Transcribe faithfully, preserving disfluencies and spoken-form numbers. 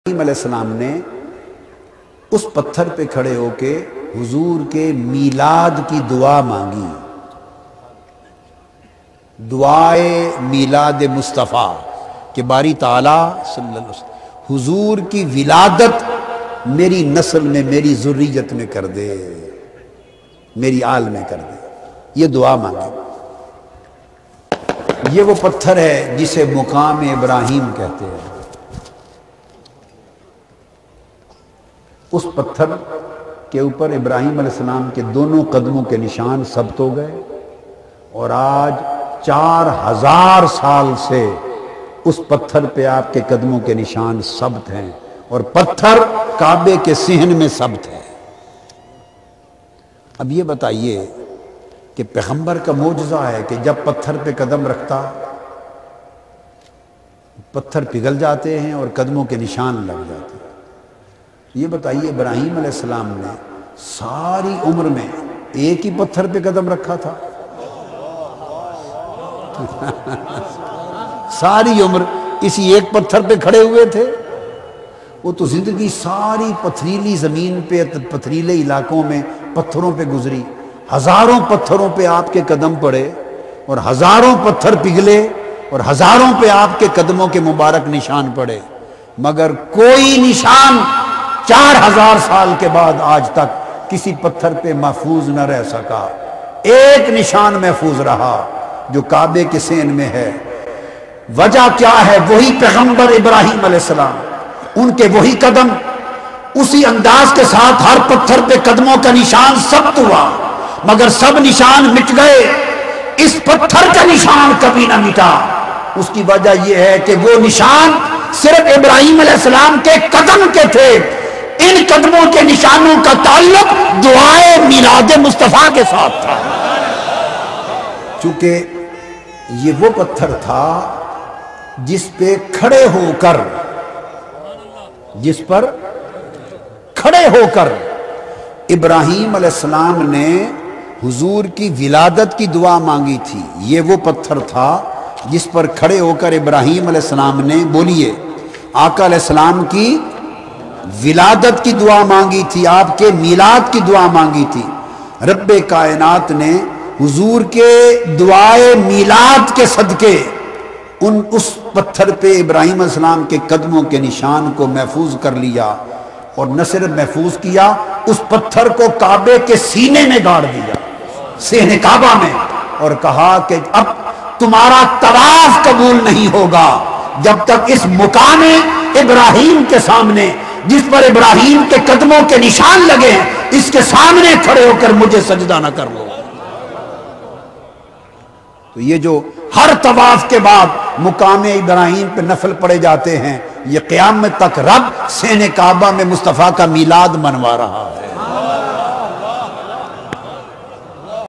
ابراہیم علیہ السلام نے اس پتھر پہ کھڑے ہو کے حضور کے میلاد کی دعا مانگی، دعائے میلاد مصطفیٰ کہ باری تعالیٰ صلی اللہ علیہ وسلم حضور کی ولادت میری نسل میں، میری ذریت میں کر دے، میری آل میں کر دے، یہ دعا مانگی۔ یہ وہ پتھر ہے جسے مقام ابراہیم کہتے ہیں۔ اس پتھر کے اوپر ابراہیم علیہ السلام کے دونوں قدموں کے نشان ثبت ہو گئے، اور آج چار ہزار سال سے اس پتھر پہ آپ کے قدموں کے نشان ثبت ہیں، اور پتھر کعبے کے صحن میں ثبت ہے۔ اب یہ بتائیے کہ پیغمبر کا معجزہ ہے کہ جب پتھر پہ قدم رکھتا پتھر پگھل جاتے ہیں اور قدموں کے نشان لگ جاتے ہیں۔ یہ بتائیے ابراہیم علیہ السلام نے ساری عمر میں ایک ہی پتھر پہ قدم رکھا تھا؟ ساری عمر اسی ایک پتھر پہ کھڑے ہوئے تھے؟ وہ تو زندگی ساری پتھریلی زمین پہ، پتھریلے علاقوں میں پتھروں پہ گزری، ہزاروں پتھروں پہ آپ کے قدم پڑے، اور ہزاروں پتھر پگھلے، اور ہزاروں پہ آپ کے قدموں کے مبارک نشان پڑے، مگر کوئی نشان چار ہزار سال کے بعد آج تک کسی پتھر پہ محفوظ نہ رہ سکا۔ ایک نشان محفوظ رہا جو کعبے کے صحن میں ہے۔ وجہ کیا ہے؟ وہی پیغمبر ابراہیم علیہ السلام، ان کے وہی قدم، اسی انداز کے ساتھ ہر پتھر پہ قدموں کا نشان ثبت ہوا، مگر سب نشان مٹ گئے، اس پتھر کا نشان کبھی نہ مٹا۔ اس کی وجہ یہ ہے کہ وہ نشان صرف ابراہیم علیہ السلام کے قدم کے تھے، ان قدموں کے نشانوں کا تعلق دعائے میلاد مصطفیٰ کے ساتھ تھا۔ چونکہ یہ وہ پتھر تھا جس پہ کھڑے ہو کر جس پر کھڑے ہو کر ابراہیم علیہ السلام نے حضور کی ولادت کی دعا مانگی تھی۔ یہ وہ پتھر تھا جس پر کھڑے ہو کر ابراہیم علیہ السلام نے، بولیے، آقا علیہ السلام کی ولادت کی دعا مانگی تھی، آپ کے میلاد کی دعا مانگی تھی۔ رب کائنات نے حضور کے دعائے میلاد کے صدقے ان اس پتھر پہ ابراہیم علیہ السلام کے قدموں کے نشان کو محفوظ کر لیا، اور نہ صرف محفوظ کیا، اس پتھر کو کعبے کے سینے میں گاڑ دیا، صحن کعبہ میں، اور کہا کہ اب تمہارا طواف قبول نہیں ہوگا جب تک اس مقام ابراہیم کے سامنے، جس پر ابراہیم کے قدموں کے نشان لگے ہیں، اس کے سامنے کھڑے ہو کر مجھے سجدہ نہ کر لو۔ تو یہ جو ہر طواف کے بعد مقام ابراہیم پہ نفل پڑے جاتے ہیں، یہ قیامت تک رب صحن کعبہ میں مصطفیٰ کا میلاد منوا رہا ہے۔